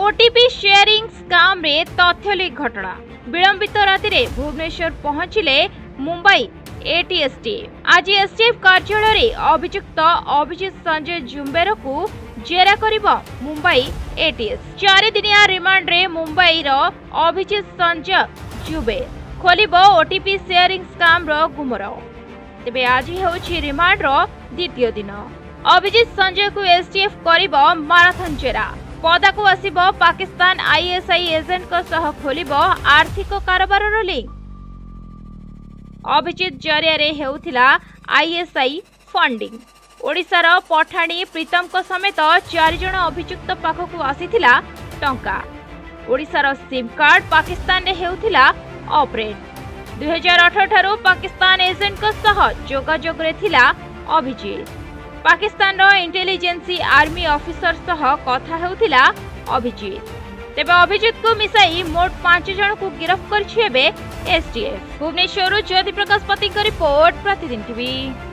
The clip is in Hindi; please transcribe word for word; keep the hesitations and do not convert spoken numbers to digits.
ओटीपी शेयरिंग स्काम रे तथ्य लीक घटना विलंबित राति रे भुवनेश्वर पहुंचिले मुंबई एटीएस टीम। आज एसटीएफ कार्यालय रे अभियुक्त अभिजित संजय जुम्बेर को जेरा करिबो मुंबई एटीएस। चार दिनिया रिमांड रे मुंबई रो अभिजित संजय जुबे खोलिबो ओटीपी शेयरिंग स्काम रो गुमर। तेबे आज हेउछि रिमांड रो द्वितीय दिन। अभिजित संजय को एसटीएफ करिबो माराथन जेरा। पदाकू आसिबो पाकिस्तान आईएसआई एजेंट को सह खोलिबो आर्थिक कारोबार रो लिंक। अभिजित जरिया रे हेउथिला आईएसआई फंडिंग। ओडिशार पठाणी प्रीतम को समेत चार जण अभियुक्त पाखकू आसीथिला टंका। ओडिशार सिम कार्ड पाकिस्तान रे हेउथिला ऑपरेट। दो हज़ार अठारह ठारू पाकिस्तान एजेंट को सह जोगाजोग रे थिला अभिजित। पाकिस्तान रो इंटेलिजेंसी आर्मी ऑफिसर सह कथा हेउथिला अभिजित। तेबे अभिजित को मिसाई मोट पांच जन को गिरफ्त करछि एबे एसटीएफ। भुवनेश्वर ज्योति प्रकाश पति रिपोर्ट प्रतिदिन टीवी।